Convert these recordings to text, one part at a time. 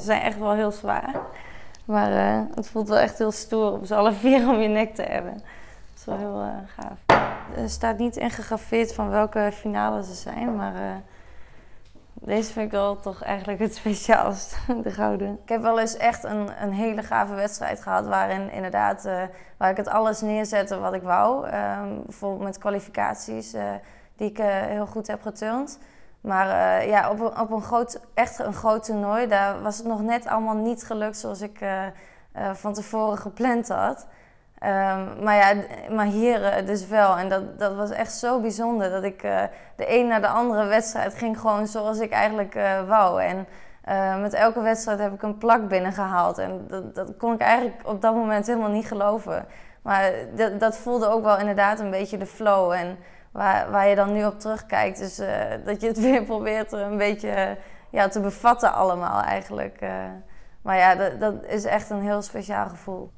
Ze zijn echt wel heel zwaar. Maar het voelt wel echt heel stoer om ze alle 4 om je nek te hebben. Dat is wel heel gaaf. Er staat niet ingegraveerd van welke finale ze zijn, maar deze vind ik wel toch eigenlijk het speciaalst, de gouden. Ik heb wel eens echt een hele gave wedstrijd gehad waarin inderdaad, waar ik het alles neerzette wat ik wou. Bijvoorbeeld met kwalificaties die ik heel goed heb geturnd. Maar ja, op echt een groot toernooi, daar was het nog net allemaal niet gelukt zoals ik van tevoren gepland had. Maar hier dus wel. En dat was echt zo bijzonder dat ik de een naar de andere wedstrijd ging gewoon zoals ik eigenlijk wou. En met elke wedstrijd heb ik een plak binnengehaald. En dat kon ik eigenlijk op dat moment helemaal niet geloven. Maar dat voelde ook wel inderdaad een beetje de flow. En waar je dan nu op terugkijkt, dus dat je het weer probeert een beetje te bevatten allemaal eigenlijk. Maar ja, dat is echt een heel speciaal gevoel.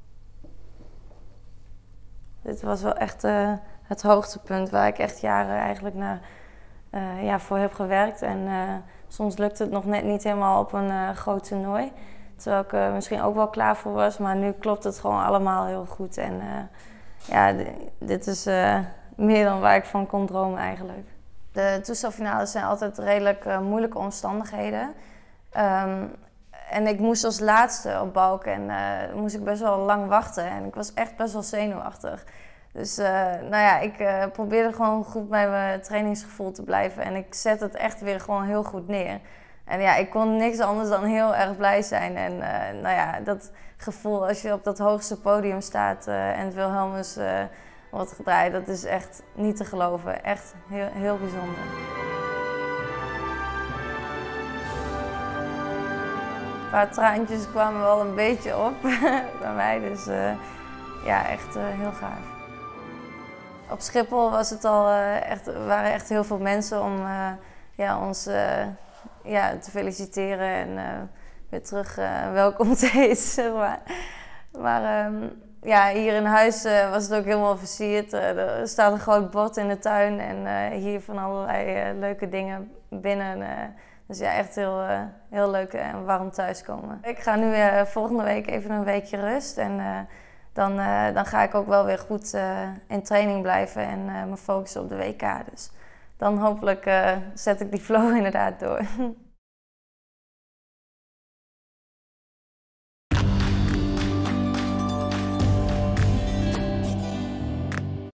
Dit was wel echt het hoogtepunt waar ik echt jaren eigenlijk voor heb gewerkt. En soms lukt het nog net niet helemaal op een groot toernooi. Terwijl ik er misschien ook wel klaar voor was, maar nu klopt het gewoon allemaal heel goed. En dit is meer dan waar ik van kon dromen eigenlijk. De toestelfinales zijn altijd redelijk moeilijke omstandigheden. En ik moest als laatste op balk en moest ik best wel lang wachten. En ik was echt best wel zenuwachtig. Dus ik probeerde gewoon goed bij mijn trainingsgevoel te blijven. En ik zet het echt weer gewoon heel goed neer. En ja, ik kon niks anders dan heel erg blij zijn. En dat gevoel als je op dat hoogste podium staat en het Wilhelmus wordt gedraaid, dat is echt niet te geloven. Echt heel, heel bijzonder. Een paar traantjes kwamen wel een beetje op bij mij, dus echt heel gaaf. Op Schiphol was het al waren echt heel veel mensen om ons te feliciteren en weer terug welkom te heten, zeg maar. Maar hier in huis was het ook helemaal versierd. Er staat een groot bord in de tuin en hier van allerlei leuke dingen binnen. Dus ja, echt heel leuk en warm thuiskomen. Ik ga nu volgende week even een weekje rust en dan ga ik ook wel weer goed in training blijven en me focussen op de WK. Dus dan hopelijk zet ik die flow inderdaad door.